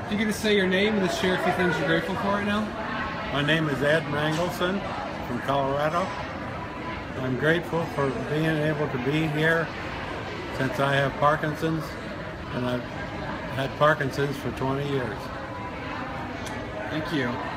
If you get to say your name and just share a few things you're grateful for right now. My name is Ed Mangelson from Colorado. I'm grateful for being able to be here since I have Parkinson's, and I've had Parkinson's for 20 years. Thank you.